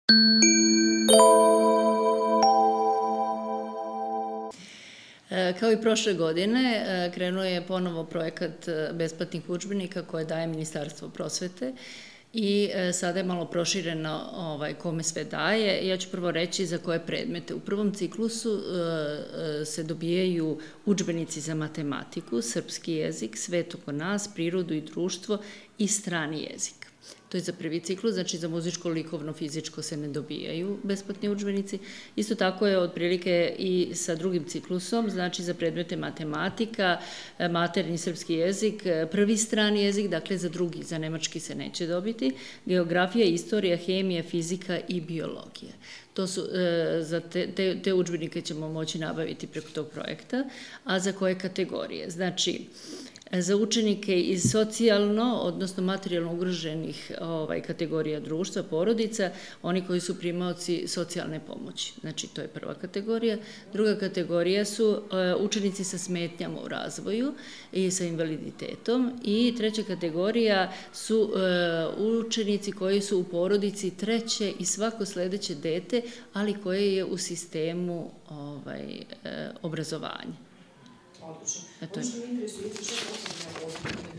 Kao i prošle godine, krenuo je ponovo projekat besplatnih udžbenika koje daje Ministarstvo prosvete i sada je malo prošireno kome sve daje. Ja ću prvo reći za koje predmete. U prvom ciklusu se dobijaju udžbenici za matematiku, srpski jezik, svet oko nas, prirodu i društvo i strani jezik. To je za prvi ciklus, znači za muzičko, likovno, fizičko se ne dobijaju besplatni udžbenici. Isto tako je otprilike i sa drugim ciklusom, znači za predmete matematika, maternji srpski jezik, prvi strani jezik, dakle za drugi, za nemački se neće dobiti, geografija, istorija, hemija, fizika i biologija. To su, za te udžbenike ćemo moći nabaviti preko tog projekta, a za koje kategorije? Znači, za učenike iz socijalno, odnosno materijalno ugroženih kategorija društva, porodica, oni koji su primaoci socijalne pomoći. Znači, to je prva kategorija. Druga kategorija su učenici sa smetnjama u razvoju i sa invaliditetom. I treća kategorija su učenici koji su u porodici treće i svako sledeće dete, ali koje je u sistemu obrazovanja. Odlično. Ono što mi interesuje, što je potrebno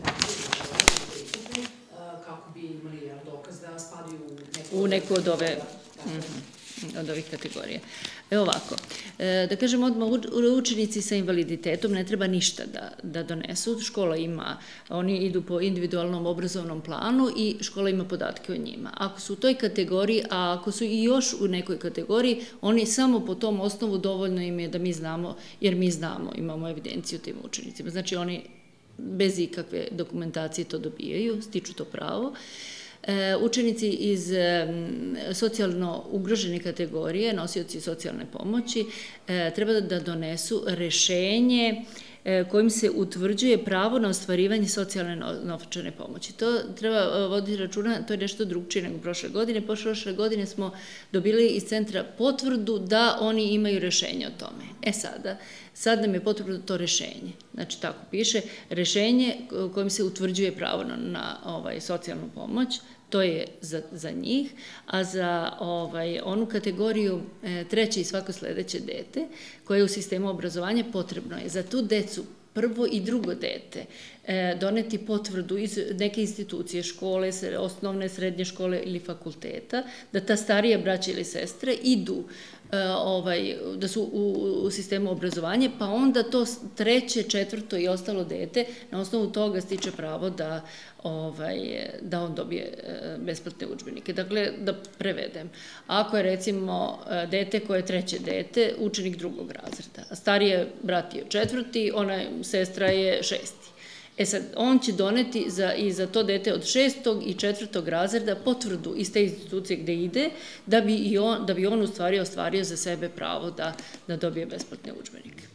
kako bi imali dokaz da spadaju u neku od ovih kategorija. Evo ovako, da kažem odmah, učenici sa invaliditetom ne treba ništa da donesu. Škola ima, oni idu po individualnom obrazovnom planu i škola ima podatke o njima. Ako su u toj kategoriji, a ako su i još u nekoj kategoriji, oni samo po tom osnovu dovoljno im je da mi znamo, jer mi znamo, imamo evidenciju tim učenicima. Znači oni bez ikakve dokumentacije to dobijaju, stiču to pravo. Učenici iz socijalno ugrožene kategorije, nosioci socijalne pomoći, treba da donesu rešenje kojim se utvrđuje pravo na ostvarivanje socijalne novčane pomoći. To treba voditi računa, to je nešto drugčije nego prošle godine. Prošle godine smo dobili iz centra potvrdu da oni imaju rešenje o tome. Sad nam je potvrdu to rešenje. Znači, tako piše, rešenje kojim se utvrđuje pravo na socijalnu pomoć, to je za njih, a za onu kategoriju treće i svako sledeće dete, koje je u sistemu obrazovanja, potrebno je za tu decu prvo i drugo dete doneti potvrdu iz neke institucije, škole, osnovne, srednje škole ili fakulteta, da ta starija braća ili sestre idu, da su u sistemu obrazovanja, pa onda to treće, četvrto i ostalo dete na osnovu toga stiče pravo da on dobije besplatne udžbenike. Dakle, da prevedem. Ako je recimo dete koje je treće dete, učenik drugog razreda, a starije brat je četvrti, ona sestra je šesti. Sad, on će doneti i za to dete od 6. i 4. razreda potvrdu iz te institucije gde ide, da bi on u stvari ostvario za sebe pravo da dobije besplatne udžbenike.